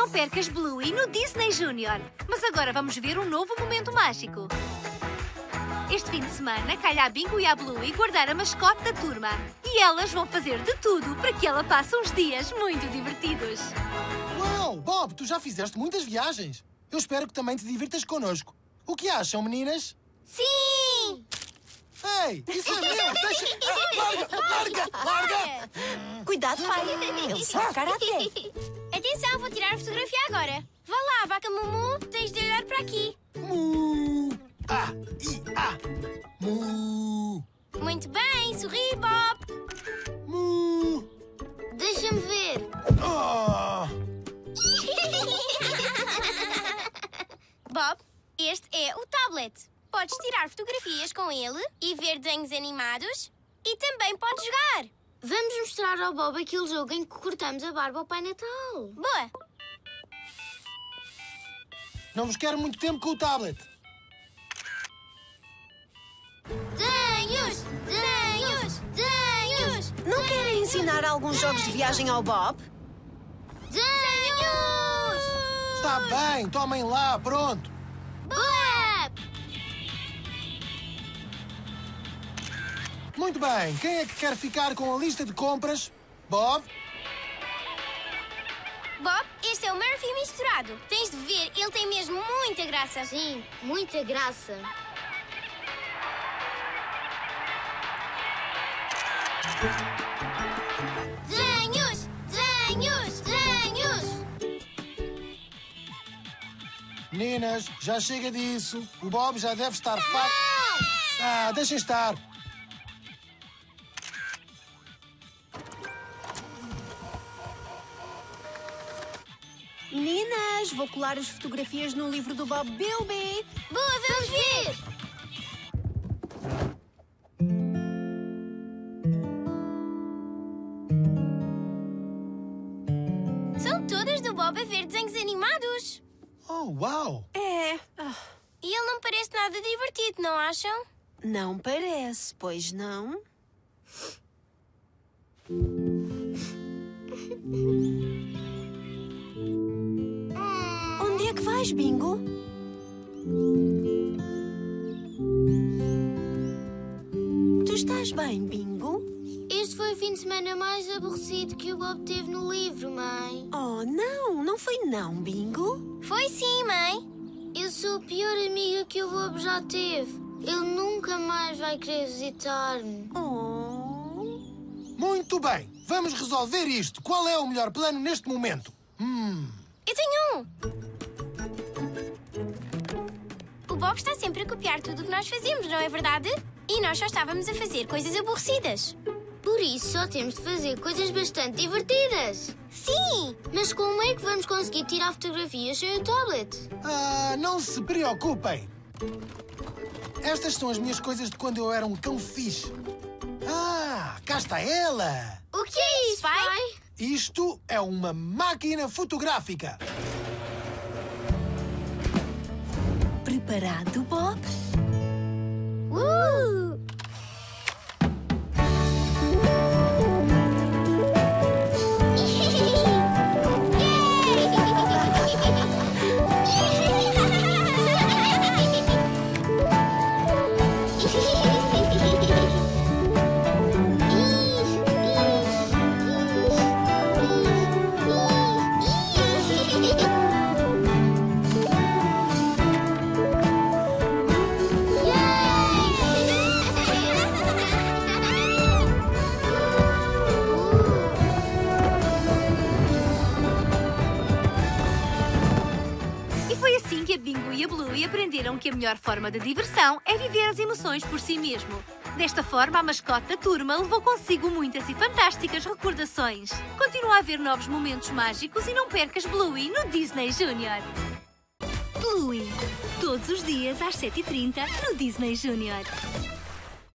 não percas Bluey no Disney Junior. Mas agora vamos ver um novo momento mágico. Este fim de semana, calha a Bingo e a Bluey guardar a mascote da turma. E elas vão fazer de tudo para que ela passe uns dias muito divertidos. Uau, Bob, tu já fizeste muitas viagens. Eu espero que também te divirtas connosco. O que acham, meninas? Sim! Ei, isso é meu! Deixa... Larga! Cuidado, pai. Ele sabe karatê. Atenção, vou tirar a fotografia agora. Vá lá, vaca Mumu, tens de olhar para aqui. Mu! Mu! Muito bem, sorri, Bob. Mu! Deixa-me ver. Oh! Bob, este é o tablet. Podes tirar fotografias com ele e ver desenhos animados e também podes jogar. Vamos mostrar ao Bob aquele jogo em que cortamos a barba ao Pai Natal. Boa! Não vos quero muito tempo com o tablet. Desenhos! Desenhos! Desenhos! Não querem ensinar alguns jogos de viagem ao Bob? Desenhos! Está bem, tomem lá, pronto. Boa! Muito bem, quem é que quer ficar com a lista de compras? Bob? Bob, este é o Murphy misturado. Tens de ver, ele tem mesmo muita graça. Sim, muita graça. Desenhos! Desenhos! Desenhos! Meninas, já chega disso. O Bob já deve estar farto. Deixem estar. Meninas, vou colar as fotografias no livro do Bob Bilby. Boa, vamos ver! São todas do Bob a ver desenhos animados. Oh, uau! É, E ele não parece nada divertido, não acham? não parece, pois não? Onde é que vais, Bingo? Tu estás bem, Bingo? Este foi o fim de semana mais aborrecido que o Bob teve no livro, mãe. Oh, não foi não, Bingo. Foi sim, mãe. Eu sou a pior amiga que o Bob já teve. Ele nunca mais vai querer visitar-me. Oh. Muito bem, vamos resolver isto. Qual é o melhor plano neste momento? Eu tenho um. O Bob está sempre a copiar tudo o que nós fazemos, não é verdade? E nós só estávamos a fazer coisas aborrecidas. Por isso só temos de fazer coisas bastante divertidas. Sim! Mas como é que vamos conseguir tirar fotografias sem o tablet? Não se preocupem. Estas são as minhas coisas de quando eu era um cão fixe. Cá está ela. O que é isso, pai? Isto é uma máquina fotográfica. Preparado, Bob? E foi assim que a Bingo e a Bluey aprenderam que a melhor forma de diversão é viver as emoções por si mesmo. Desta forma, a mascote da turma levou consigo muitas e fantásticas recordações. Continua a haver novos momentos mágicos e não percas Bluey no Disney Junior. Bluey, todos os dias às 7h30 no Disney Junior.